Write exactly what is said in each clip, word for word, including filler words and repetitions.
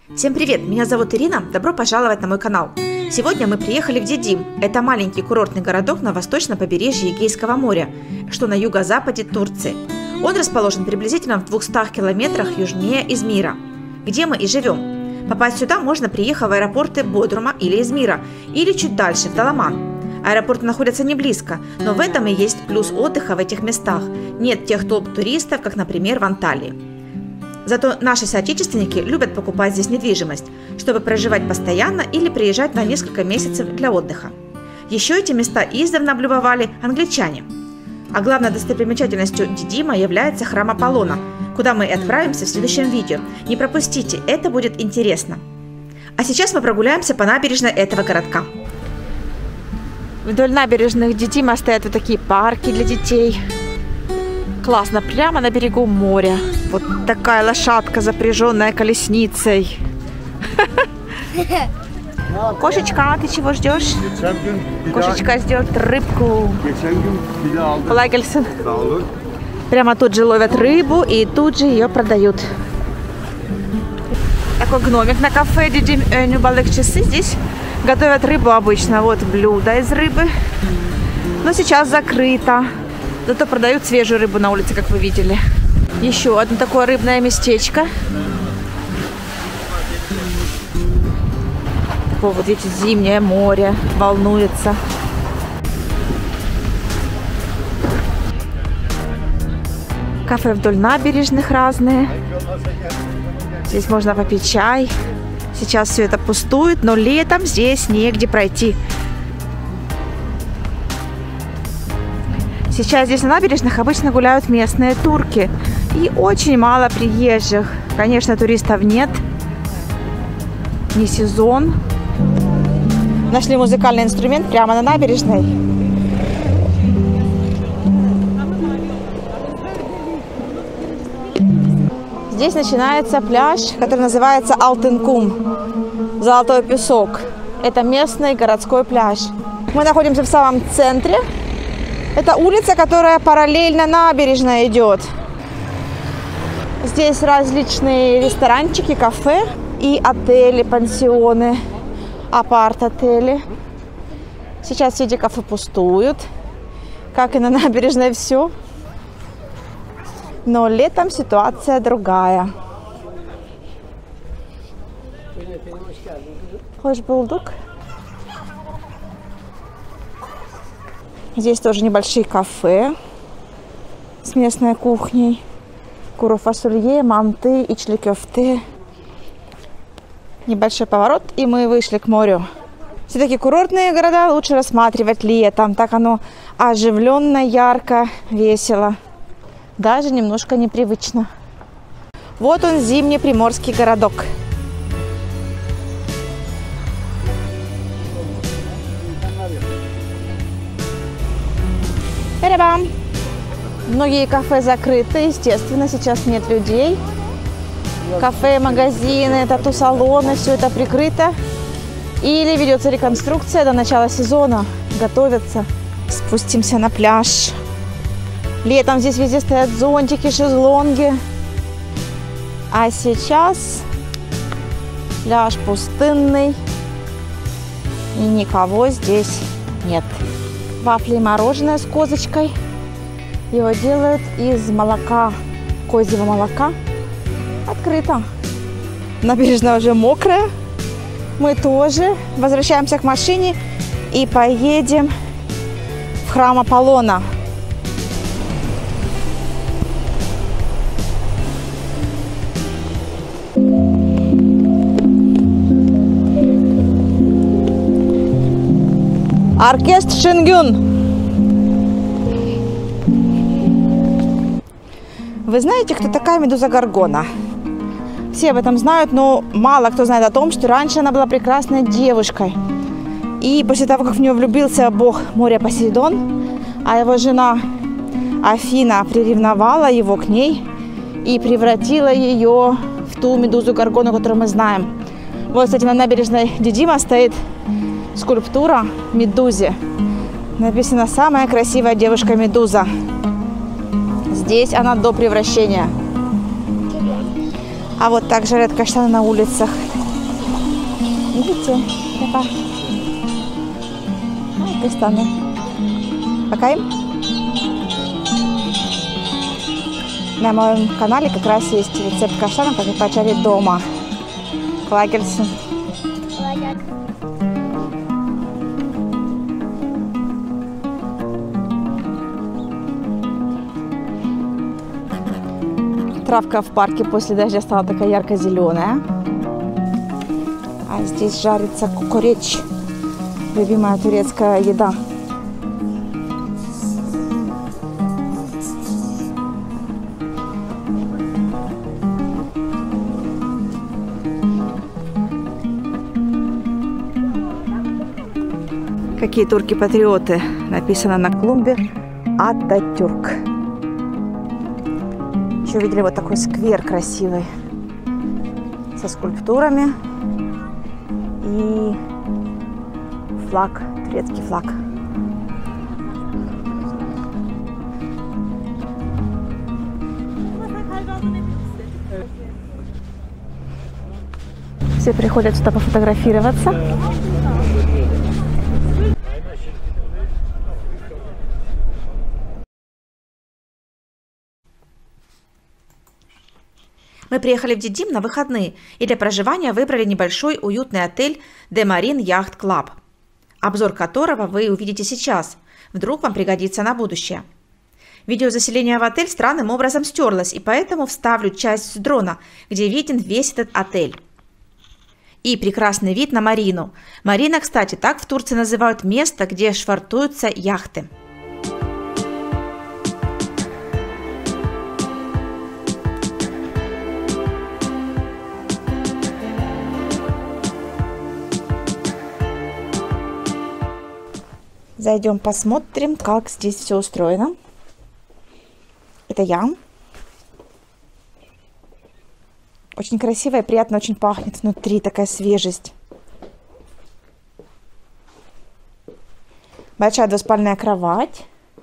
Всем привет! Меня зовут Ирина, добро пожаловать на мой канал. Сегодня мы приехали в Дидим. Это маленький курортный городок на восточном побережье Эгейского моря, что на юго-западе Турции. Он расположен приблизительно в двухстах километрах южнее Измира, где мы и живем. Попасть сюда можно, приехав в аэропорты Бодрума или Измира, или чуть дальше, в Даламан. Аэропорты находятся не близко, но в этом и есть плюс отдыха в этих местах. Нет тех толп туристов, как, например, в Анталии. Зато наши соотечественники любят покупать здесь недвижимость, чтобы проживать постоянно или приезжать на несколько месяцев для отдыха. Еще эти места издавна облюбовали англичане. А главной достопримечательностью Дидима является храм Аполлона, куда мы и отправимся в следующем видео. Не пропустите, это будет интересно. А сейчас мы прогуляемся по набережной этого городка. Вдоль набережных Дидима стоят вот такие парки для детей. Классно, прямо на берегу моря. Вот такая лошадка, запряженная колесницей. Кошечка, ты чего ждешь? Кошечка ждет рыбку. Kolay gelsin. Прямо тут же ловят рыбу и тут же ее продают. Такой гномик на кафе Didim Önü Balıkçısı. Здесь готовят рыбу обычно. Вот блюдо из рыбы. Но сейчас закрыто. Зато продают свежую рыбу на улице, как вы видели. Еще одно такое рыбное местечко. Такое вот, видите, зимнее море волнуется. Кафе вдоль набережных разные. Здесь можно попить чай. Сейчас все это пустует, но летом здесь негде пройти. Сейчас здесь на набережных обычно гуляют местные турки. И очень мало приезжих. Конечно, туристов нет. Не сезон. Нашли музыкальный инструмент прямо на набережной. Здесь начинается пляж, который называется Altın Kum. Золотой песок. Это местный городской пляж. Мы находимся в самом центре. Это улица, которая параллельно набережной идет. Здесь различные ресторанчики, кафе и отели, пансионы, апарт-отели. Сейчас все эти кафе пустуют, как и на набережной все. Но летом ситуация другая. Hoş bulduk. Здесь тоже небольшие кафе с местной кухней. Куру фасолье, манты, içli köfte. Небольшой поворот, и мы вышли к морю. Все-таки курортные города лучше рассматривать летом. Так оно оживленно, ярко, весело. Даже немножко непривычно. Вот он, зимний приморский городок. Перебам! Многие кафе закрыты, естественно, сейчас нет людей. Кафе, магазины, тату-салоны, все это прикрыто. Или ведется реконструкция до начала сезона. Готовятся. Спустимся на пляж. Летом здесь везде стоят зонтики, шезлонги. А сейчас пляж пустынный. И никого здесь нет. Вафли и мороженое с козочкой. Его делают из молока, козьего молока. Открыто. Набережная уже мокрая. Мы тоже возвращаемся к машине и поедем в храм Аполлона. Оркестр Шенгюн. Вы знаете, кто такая Медуза Горгона? Все об этом знают, но мало кто знает о том, что раньше она была прекрасной девушкой. И после того, как в нее влюбился бог моря Посейдон, а его жена Афина приревновала его к ней и превратила ее в ту Медузу Горгону, которую мы знаем. Вот, кстати, на набережной Дидима стоит скульптура Медузе. Написано «Самая красивая девушка Медуза». Здесь она до превращения. А вот так жарят каштаны на улицах. Видите? Это... А, каштаны. Покаем? На моем канале как раз есть рецепт каштанов, как их пожарить дома. Клагельсон. Травка в парке после дождя стала такая ярко-зеленая. А здесь жарится кукуреч. Любимая турецкая еда. Какие турки-патриоты. Написано на клумбе Ататюрк. Еще видели вот такой сквер красивый со скульптурами и флаг, турецкий флаг. Все приходят сюда пофотографироваться. Мы приехали в Дидим на выходные и для проживания выбрали небольшой уютный отель The Marine Yacht Club, обзор которого вы увидите сейчас, вдруг вам пригодится на будущее. Видео заселения в отель странным образом стерлось, и поэтому вставлю часть с дрона, где виден весь этот отель. И прекрасный вид на марину. Марина, кстати, так в Турции называют место, где швартуются яхты. Зайдем, посмотрим, как здесь все устроено. Это я. Очень красиво и приятно, очень пахнет внутри, такая свежесть. Большая двуспальная кровать.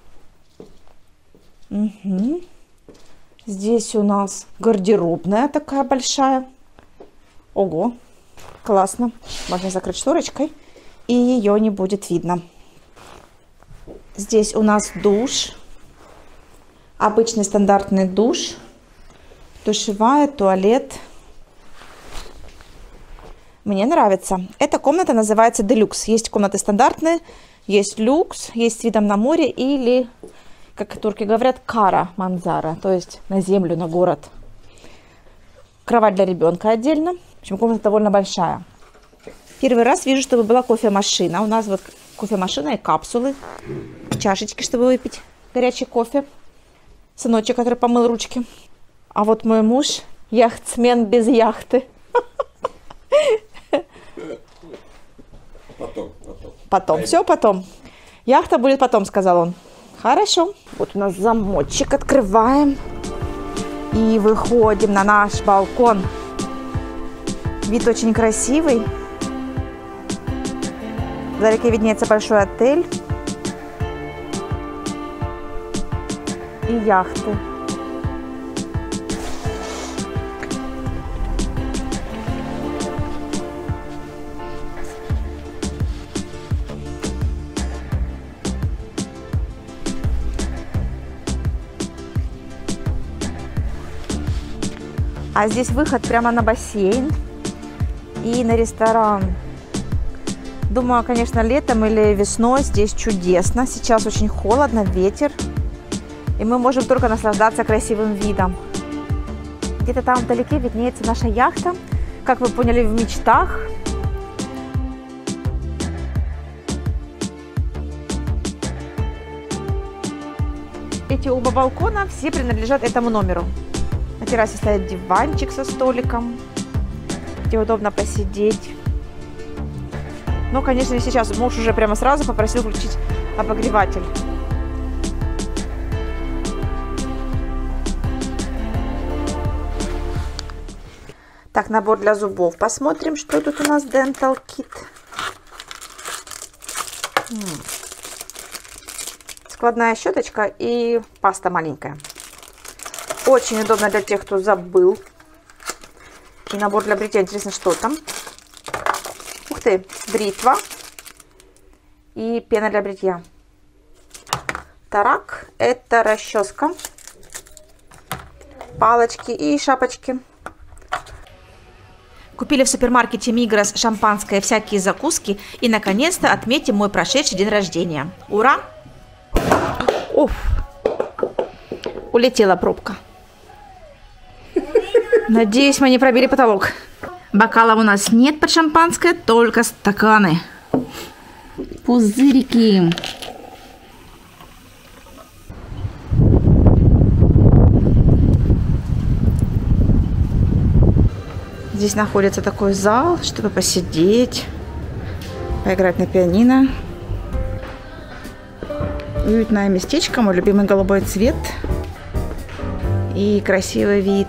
Угу. Здесь у нас гардеробная такая большая. Ого, классно. Можно закрыть шторочкой, и ее не будет видно. Здесь у нас душ, обычный стандартный душ, душевая, туалет. Мне нравится. Эта комната называется Делюкс. Есть комнаты стандартные, есть люкс, есть с видом на море или, как турки говорят, кара манзара, то есть на землю, на город. Кровать для ребенка отдельно. В общем, комната довольно большая. Первый раз вижу, чтобы была кофемашина. У нас вот кофемашина и капсулы, чашечки, чтобы выпить горячий кофе. Сыночек, который помыл ручки. А вот мой муж яхтсмен без яхты. Потом, потом. Потом, все потом. Яхта будет потом, сказал он. Хорошо. Вот у нас замочек, открываем. И выходим на наш балкон. Вид очень красивый. Вдалеке виднеется большой отель и яхты. А здесь выход прямо на бассейн и на ресторан. Думаю, конечно, летом или весной здесь чудесно. Сейчас очень холодно, ветер. И мы можем только наслаждаться красивым видом. Где-то там вдалеке виднеется наша яхта. Как вы поняли, в мечтах. Эти оба балкона все принадлежат этому номеру. На террасе стоит диванчик со столиком, где удобно посидеть. Но, конечно, сейчас муж уже прямо сразу попросил включить обогреватель. Так, набор для зубов. Посмотрим, что тут у нас Dental Kit. Складная щеточка и паста маленькая. Очень удобно для тех, кто забыл И набор для бритья. Интересно, что там? Ух ты, бритва и пена для бритья. Тарак — это расческа, палочки и шапочки. Купили в супермаркете Мигрос шампанское, всякие закуски. И, наконец-то, отметим мой прошедший день рождения. Ура! Уф! Улетела пробка. Надеюсь, мы не пробили потолок. Бокалов у нас нет под шампанское, только стаканы. Пузырики. Здесь находится такой зал, чтобы посидеть, поиграть на пианино. Уютное местечко, мой любимый голубой цвет и красивый вид.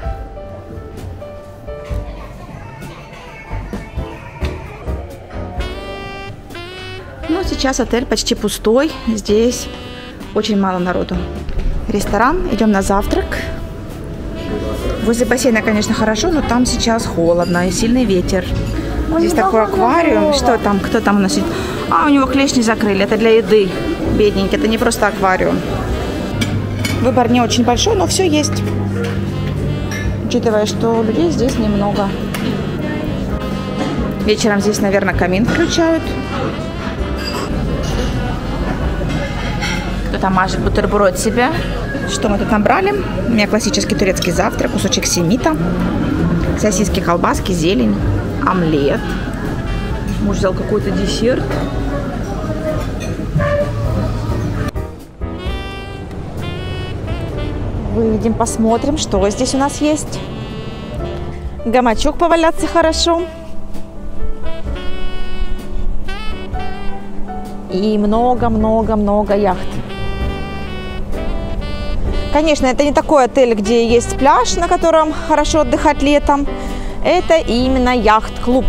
Ну, сейчас отель почти пустой, здесь очень мало народу. Ресторан, идем на завтрак. Возле бассейна, конечно, хорошо, но там сейчас холодно и сильный ветер. Здесь такой аквариум. Что там? Кто там у нас сидит? А, у него клешни закрыли. Это для еды. Бедненький. Это не просто аквариум. Выбор не очень большой, но все есть. Учитывая, что людей здесь немного. Вечером здесь, наверное, камин включают. Кто-то мажет бутерброд себе. Что мы тут набрали? У меня классический турецкий завтрак, кусочек семита, сосиски, колбаски, зелень, омлет. Муж взял какой-то десерт. Выйдем, посмотрим, что здесь у нас есть. Гамачок поваляться хорошо. И много-много-много яхт. Конечно, это не такой отель, где есть пляж, на котором хорошо отдыхать летом. Это именно яхт-клуб.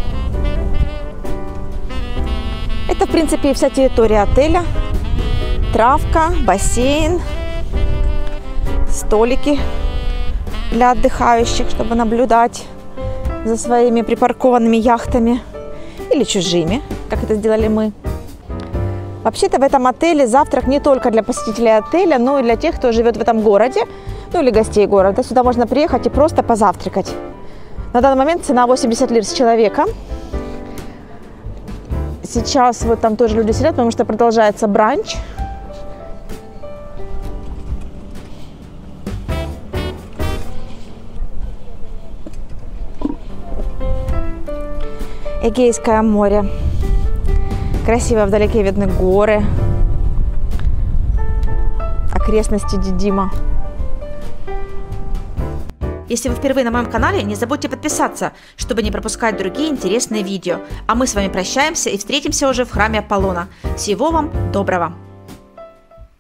Это, в принципе, вся территория отеля. Травка, бассейн, столики для отдыхающих, чтобы наблюдать за своими припаркованными яхтами или чужими, как это сделали мы. Вообще-то в этом отеле завтрак не только для посетителей отеля, но и для тех, кто живет в этом городе, ну или гостей города. Сюда можно приехать и просто позавтракать. На данный момент цена восемьдесят лир с человека. Сейчас вот там тоже люди сидят, потому что продолжается бранч. Эгейское море. Красиво вдалеке видны горы, окрестности Дидима. Если вы впервые на моем канале, не забудьте подписаться, чтобы не пропускать другие интересные видео. А мы с вами прощаемся и встретимся уже в храме Аполлона. Всего вам доброго!